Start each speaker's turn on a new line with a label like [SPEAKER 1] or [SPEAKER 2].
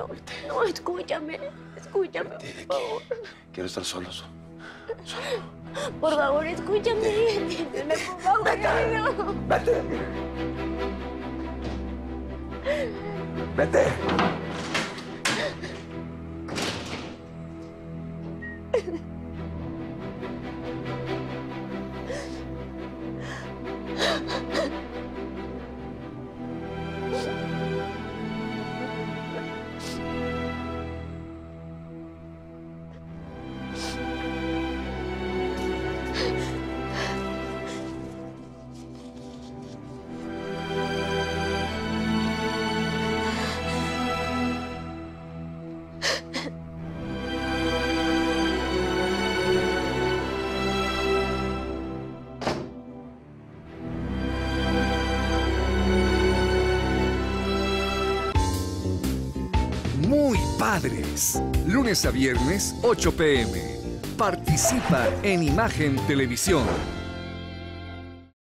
[SPEAKER 1] No, no, escúchame, por favor.
[SPEAKER 2] Quiero estar solo.
[SPEAKER 1] Por favor, escúchame. Entiéndeme, por favor.
[SPEAKER 2] Vete. Vete.
[SPEAKER 3] Muy Padres. Lunes a viernes, 8 p.m. Participa en Imagen Televisión.